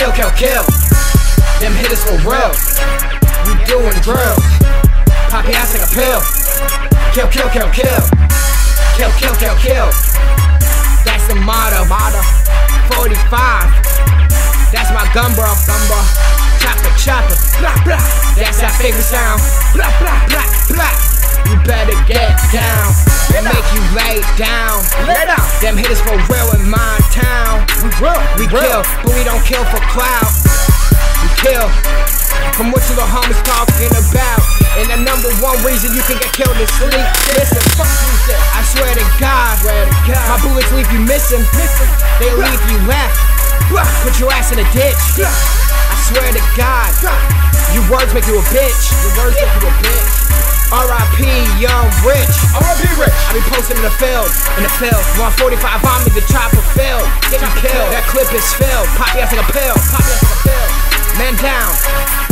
kill. Them hitters for real. We doing drills. Pop your ass like a pill. Kill. Kill. That's the motto. 45. That's my gun, bro. Chopper. Blah, blah. That's our favorite sound. Blah, blah, blah, blah. You better get down. And make you lay down. Them hitters for real in my town. We kill, but we don't kill for clout. We kill from what you the homies talking about. And the #1 reason you can get killed is sleep. Listen, I swear to God, my bullets leave you missing. They leave you left. Put your ass in a ditch. I swear to God, your words make you a bitch. R.I.P. Young Rich. I be posting in the field. 145 on me, the chopper filled. Get you killed. That clip is filled. Pop your ass like a pill. Man down.